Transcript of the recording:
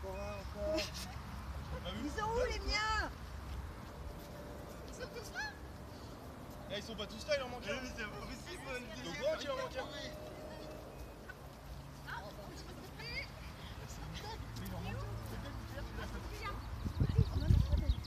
encore un, encore. Ils sont où les miens? Ils sont tous là? Eh, ils sont pas tous là, il en manque un. C'est pas possible. Donc, moi, il en manque un.